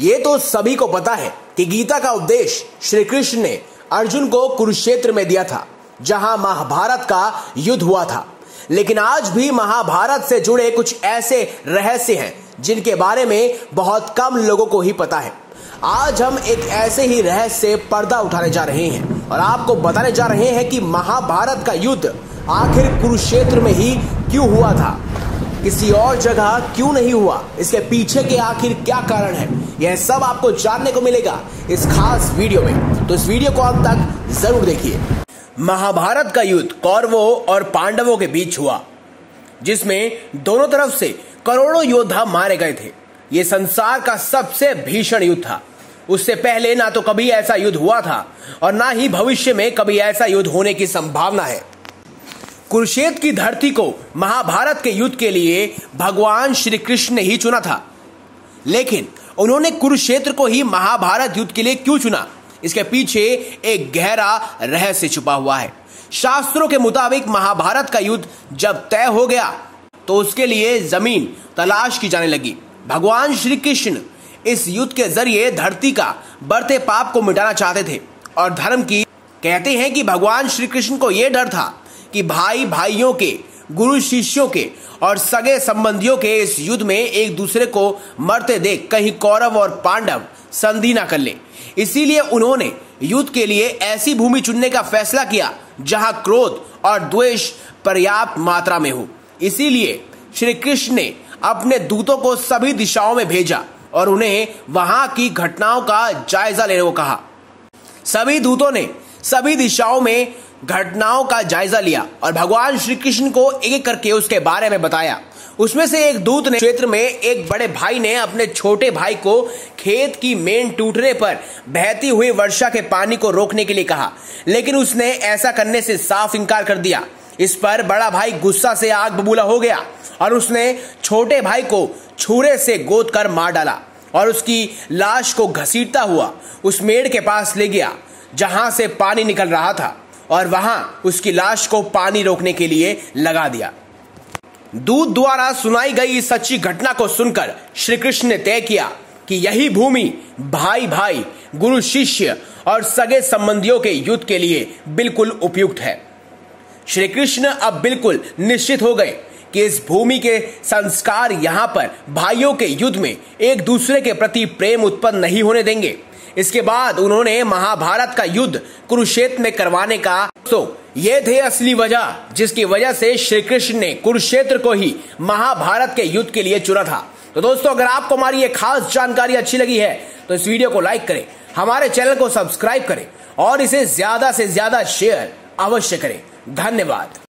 ये तो सभी को पता है कि गीता का उपदेश श्री कृष्ण ने अर्जुन को कुरुक्षेत्र में दिया था, जहां महाभारत का युद्ध हुआ था। लेकिन आज भी महाभारत से जुड़े कुछ ऐसे रहस्य हैं जिनके बारे में बहुत कम लोगों को ही पता है। आज हम एक ऐसे ही रहस्य से पर्दा उठाने जा रहे हैं और आपको बताने जा रहे हैं कि महाभारत का युद्ध आखिर कुरुक्षेत्र में ही क्यों हुआ था, किसी और जगह क्यों नहीं हुआ, इसके पीछे के आखिर क्या कारण है। यह सब आपको जानने को मिलेगा इस खास वीडियो में, तो इस वीडियो को अंत तक जरूर देखिए। महाभारत का युद्ध कौरवों और पांडवों के बीच हुआ, जिसमें दोनों तरफ से करोड़ों योद्धा मारे गए थे। यह संसार का सबसे भीषण युद्ध था। उससे पहले ना तो कभी ऐसा युद्ध हुआ था और ना ही भविष्य में कभी ऐसा युद्ध होने की संभावना है। कुरुक्षेत्र की धरती को महाभारत के युद्ध के लिए भगवान श्री कृष्ण ने ही चुना था, लेकिन उन्होंने कुरुक्षेत्र को ही महाभारत युद्ध के लिए क्यों चुना, इसके पीछे एक गहरा रहस्य छुपा हुआ है। शास्त्रों के मुताबिक महाभारत का युद्ध जब तय हो गया तो उसके लिए जमीन तलाश की जाने लगी। भगवान श्री कृष्ण इस युद्ध के जरिए धरती का बढ़ते पाप को मिटाना चाहते थे और धर्म की। कहते हैं कि भगवान श्री कृष्ण को यह डर था कि भाई भाइयों के, गुरु शिष्यों के और सगे संबंधियों के इस युद्ध में एक दूसरे को मरते देख कहीं कौरव और पांडव संधि ना कर ले। इसीलिए उन्होंने युद्ध के लिए ऐसी भूमि चुनने का फैसला किया जहां क्रोध और द्वेष पर्याप्त मात्रा में हो। इसीलिए श्री कृष्ण ने अपने दूतों को सभी दिशाओं में भेजा और उन्हें वहां की घटनाओं का जायजा लेने को कहा। सभी दूतों ने सभी दिशाओं में घटनाओं का जायजा लिया और भगवान श्री कृष्ण को एक एक करके उसके बारे में बताया। उसमें से एक दूत ने क्षेत्र में एक बड़े भाई ने अपने छोटे भाई को खेत की मेन टूटने पर बहती हुई वर्षा के पानी को रोकने के लिए कहा, लेकिन उसने ऐसा करने से साफ इनकार कर दिया। इस पर बड़ा भाई गुस्सा से आग बबूला हो गया और उसने छोटे भाई को छुरे से गोद कर मार डाला और उसकी लाश को घसीटता हुआ उस मेड़ के पास ले गया जहां से पानी निकल रहा था और वहां उसकी लाश को पानी रोकने के लिए लगा दिया। दूत द्वारा सुनाई गई इस सच्ची घटना को सुनकर श्री कृष्ण ने तय किया कि यही भूमि भाई भाई, गुरु शिष्य और सगे संबंधियों के युद्ध के लिए बिल्कुल उपयुक्त है। श्री कृष्ण अब बिल्कुल निश्चित हो गए कि इस भूमि के संस्कार यहाँ पर भाइयों के युद्ध में एक दूसरे के प्रति प्रेम उत्पन्न नहीं होने देंगे। इसके बाद उन्होंने महाभारत का युद्ध कुरुक्षेत्र में करवाने का ये थे असली वजह जिसकी वजह से श्री कृष्ण ने कुरुक्षेत्र को ही महाभारत के युद्ध के लिए चुना था। तो दोस्तों, अगर आपको हमारी ये खास जानकारी अच्छी लगी है तो इस वीडियो को लाइक करें, हमारे चैनल को सब्सक्राइब करें और इसे ज्यादा से ज्यादा शेयर अवश्य करें। धन्यवाद।